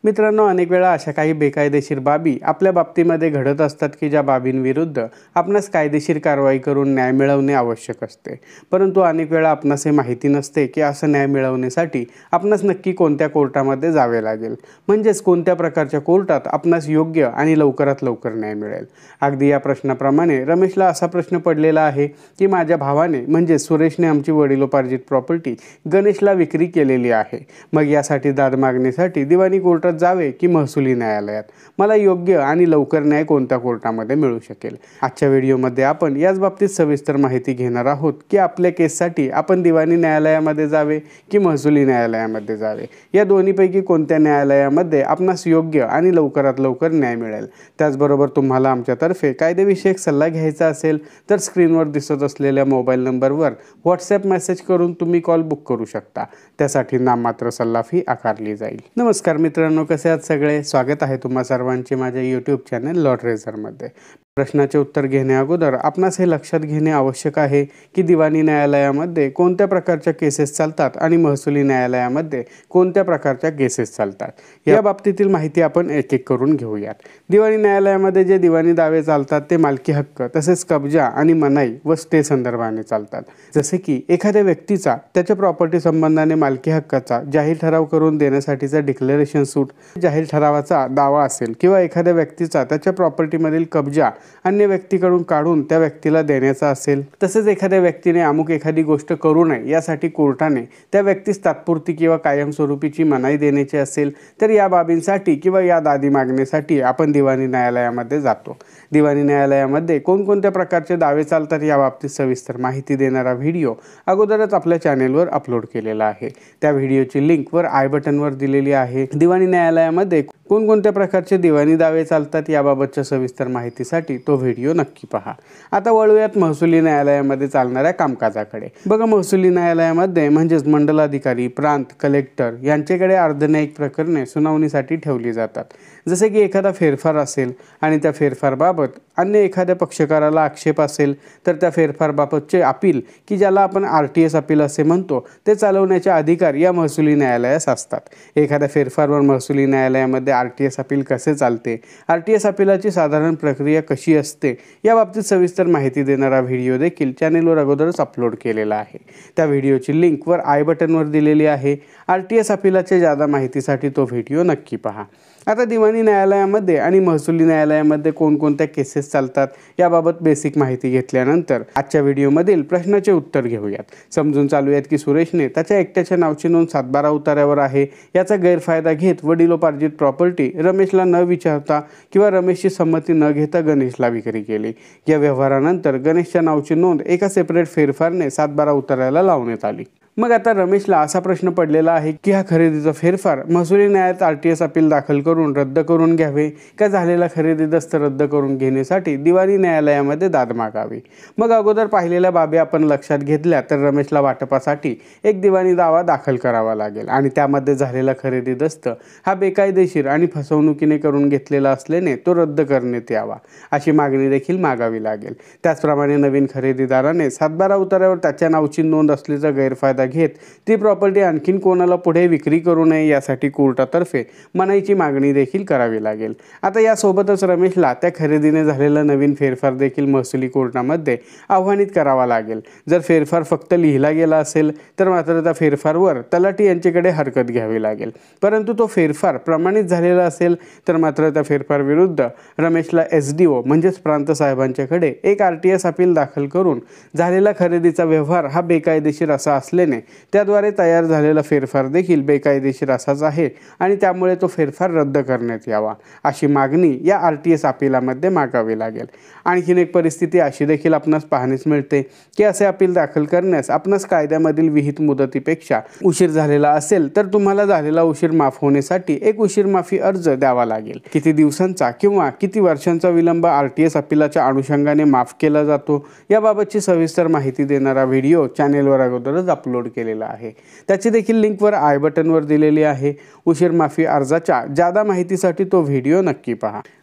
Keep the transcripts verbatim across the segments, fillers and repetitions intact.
मित्रांनो, अनेक वेळा अशा काही बेकायदेशीर बाबी आपल्या बाबतीमध्ये घडत असतात की ज्या बाबींविरुद्ध आपणास कायदेशीर कारवाई करून न्याय मिळवणे आवश्यक असते. परंतु अनेक वेळा आपणास हे माहिती नसते की असं न्याय मिळवण्यासाठी आपणास नक्की कोणत्या कोर्टामध्ये जावे लागेल, म्हणजेच कोणत्या प्रकारच्या कोर्टात आपणास योग्य आणि लवकरात लवकर न्याय मिळेल. अगदी या प्रश्नाप्रमाणे रमेशला असा प्रश्न पडलेला आहे की माझ्या भावाने म्हणजे सुरेशने आमची वडिलोपार्जित प्रॉपर्टी गणेशला विक्री केलेली आहे. मग यासाठी दाद मागण्यासाठी दिवाणी कोर्टात जावे की महसुली न्यायालयात? मला योग्य आणि लवकर न्याय कोणत्या कोर्टामध्ये मिळू शकेल? आजच्या व्हिडिओमध्ये आपण याच बाबतीत सविस्तर माहिती घेणार आहोत की आपल्या केससाठी आपण दिवाणी न्यायालयामध्ये जावे की महसुली न्यायालयामध्ये जावे. या दोन्हीपैकी कोणत्या न्यायालयामध्ये आपणास योग्य आणि लवकरात लवकर न्याय मिळेल. त्याचबरोबर तुम्हाला आमच्यातर्फे कायदेविषयक सल्ला घ्यायचा असेल तर स्क्रीनवर दिसत असलेल्या मोबाईल नंबरवर व्हॉट्सॲप मेसेज करून तुम्ही कॉल बुक करू शकता. त्यासाठी नाममात्र सल्ला फी आकारली जाईल. नमस्कार मित्रांनो, कसे आहात सगळे? स्वागत आहे तुम्हा सर्वांचे माझ्या यूट्यूब चॅनल लॉ ट्रेझरमध्ये. प्रश्नाचे उत्तर घेण्या अगोदर आपणास हे लक्षात घेणे आवश्यक आहे की दिवाणी न्यायालयामध्ये कोणत्या प्रकारच्या केसेस चालतात आणि महसुली न्यायालयामध्ये कोणत्या प्रकारच्या केसेस चालतात. या बाबतीतील माहिती आपण एक एक करून घेऊयात. दिवाणी न्यायालयामध्ये जे दिवाणी दावे चालतात ते मालकी हक्क तसेच कब्जा आणि मनाई व स्टे संदर्भाने चालतात. जसे की एखाद्या व्यक्तीचा त्याच्या प्रॉपर्टी संबंधाने मालकी हक्काचा जाहीर ठराव करून देण्यासाठीचा डिक्लेरेशन सूट, जाहीर ठरावाचा दावा असेल किंवा एखाद्या व्यक्तीचा त्याच्या प्रॉपर्टीमधील कब्जा अन्य व्यक्तीकडून काढून त्या व्यक्तीला देण्याचा असेल. तसेच एखाद्या व्यक्तीने अमुक एखादी गोष्ट करू नये यासाठी कोर्टाने त्या व्यक्तीस तात्पुरती किंवा कायमस्वरूपीची मनाई देण्याची असेल तर या बाबींसाठी किंवा या दादी मागण्यासाठी आपण दिवाणी न्यायालयामध्ये जातो. दिवाणी न्यायालयामध्ये कोणकोणत्या प्रकारचे दावे चालतात या बाबतीत सविस्तर माहिती देणारा व्हिडिओ अगोदरच आपल्या चॅनेलवर अपलोड केलेला आहे. त्या व्हिडिओची लिंक वर आय बटनवर दिलेली आहे. दिवाणी न्यायालयामध्ये कोणकोणत्या प्रकारचे दिवाणी दावे चालतात याबाबतच्या सविस्तर माहितीसाठी तो व्हिडिओ नक्की पहा. आता वळूयात महसुली न्यायालयामध्ये चालणाऱ्या कामकाजाकडे. बघा, महसुली न्यायालयामध्ये म्हणजेच मंडलाधिकारी, प्रांत, कलेक्टर यांच्याकडे अर्धन्यायिक प्रकरणे सुनावणीसाठी ठेवली जातात. जसे की एखादा फेरफार असेल आणि त्या फेरफारबाबत अन्य एखाद्या पक्षकाराला आक्षेप असेल तर त्या फेरफारबाबतचे अपील की ज्याला आपण आर टी एस अपील असे म्हणतो ते चालवण्याचे अधिकार या महसुली न्यायालयास असतात. एखाद्या फेरफारवर महसुली न्यायालयामध्ये आर टी एस अपील कसे चालते, आर टी एस अपीलाची साधारण प्रक्रिया कशी असते या बाबतीत सविस्तर माहिती देणारा व्हिडिओ देखील चॅनेलवर अगोदरच अपलोड केलेला आहे. त्या व्हिडिओची लिंक वर आय बटनवर दिलेली आहे. आर टी एस अपीलाच्या जादा माहितीसाठी तो व्हिडिओ नक्की पहा. आता दिवाणी न्यायालयामध्ये आणि महसुली न्यायालयामध्ये कोणकोणत्या केसेस चालतात याबाबत बेसिक माहिती घेतल्यानंतर आजच्या व्हिडिओमधील प्रश्नाचे उत्तर घेऊयात. समजून चालूयात की सुरेशने त्याच्या एकट्याच्या नावची नोंद सातबारा उतार्यावर आहे याचा गैरफायदा घेत वडिलोपार्जित प्रॉपर्टी रमेशला न विचारता किंवा रमेशची संमती न घेता गणेशला विक्री केली. या व्यवहारानंतर गणेशच्या नावची नोंद एका सेपरेट फेरफारने सातबारा उतार्याला लावण्यात आली. मग आता रमेशला असा प्रश्न पडलेला आहे की हा खरेदीचा फेरफार महसुली न्यायालयात आर टी एस अपील दाखल करून रद्द करून घ्यावे का झालेला खरेदी दस्त रद्द करून घेण्यासाठी दिवाणी न्यायालयामध्ये दाद मागावी. मग अगोदर पाहिलेल्या बाबी आपण लक्षात घेतल्या तर रमेशला वाटपासाठी एक दिवाणी दावा दाखल करावा लागेल आणि त्यामध्ये झालेला खरेदी दस्त हा बेकायदेशीर आणि फसवणुकीने करून घेतलेला असल्याने तो रद्द करण्यात यावा अशी मागणी देखील मागावी लागेल. त्याचप्रमाणे नवीन खरेदीदाराने सातबारा उतार्यावर त्याच्या नावची नोंद असल्याचा गैरफायदा घेत ती प्रॉपर्टी आणखीन कोणाला पुढे विक्री करू नये यासाठी कोर्टातर्फे मनाईची मागणी देखील करावी लागेल. आता यासोबतच रमेशला त्या खरेदीने झालेला नवीन फेरफार देखील महसुली कोर्टामध्ये आव्हानित करावा लागेल. जर फेरफार फक्त लिहिला गेला असेल तर मात्र त्या फेरफारवर तलाठी यांच्याकडे हरकत घ्यावी लागेल. परंतु तो फेरफार प्रमाणित झालेला असेल तर मात्र त्या फेरफार विरुद्ध रमेशला एस डी ओ म्हणजेच प्रांत साहेबांच्याकडे एक आर टी एस अपील दाखल करून झालेला खरेदीचा व्यवहार हा बेकायदेशीर असा असल्याने त्याद्वारे तयार झालेला फेरफार देखील बेकायदेशीर असाच आहे आणि त्यामुळे तो फेरफार रद्द करण्यात यावा अशी मागणी या आर टी एस अपिलामध्ये मागावी लागेल. आणखीन एक परिस्थिती अशी देखील आपणास पाहण्यास मिळते की असे अपील दाखल करण्यास आपणास कायद्यामधील विहित मुदतीपेक्षा उशीर झालेला असेल तर तुम्हाला झालेला उशीर माफ होण्यासाठी एक उशीर माफी अर्ज द्यावा लागेल. किती दिवसांचा किंवा किती वर्षांचा विलंब आर टी एस अपिलाच्या अनुषंगाने माफ केला जातो याबाबतची सविस्तर माहिती देणारा व्हिडिओ चॅनेलवर अगोदरच अपलोड केलेला आहे. त्याची देखील लिंकवर आय बटनवर दिलेली आहे. उशीर माफी अर्जाच्या जादा माहितीसाठी तो व्हिडिओ नक्की पहा.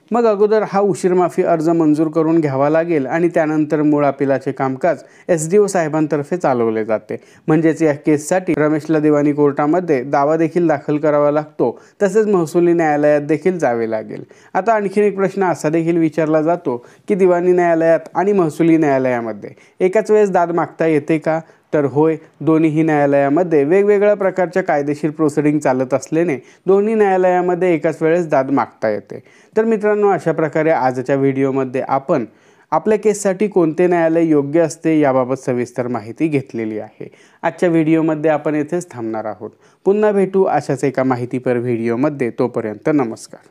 मग अगोदर हा उशीरमाफी अर्ज मंजूर करून घ्यावा लागेल आणि त्यानंतर मूळ अपिलाचे कामकाज एस डी ओ साहेबांतर्फे चालवले जाते। म्हणजेच या केससाठी रमेशला दिवाणी कोर्टामध्ये दावा देखील दाखल करावा लागतो, तसेच महसुली न्यायालयात देखील जावे लागेल। आता आणखीन एक प्रश्न असा देखील विचारला जातो की दिवाणी न्यायालयात आणि महसुली न्यायालयामध्ये एकाच वेळेस दाद मागता येते का? तर होय, दोन्हीही न्यायालयामध्ये वेगवेगळ्या प्रकारच्या कायदेशीर प्रोसिडिंग चालत असल्याने दोन्ही न्यायालयामध्ये एकाच वेळेस दाद मागता येते। तर मित्रांनो, अशा प्रकारे आजच्या व्हिडिओमध्ये आपण आपल्या केससाठी कोणते न्यायालय योग्य असते याबाबत सविस्तर माहिती घेतलेली आहे। आजच्या व्हिडिओमध्ये आपण येथेच थांबणार आहोत। पुन्हा भेटू अशाच एका माहितीपर व्हिडिओमध्ये। तोपर्यंत नमस्कार।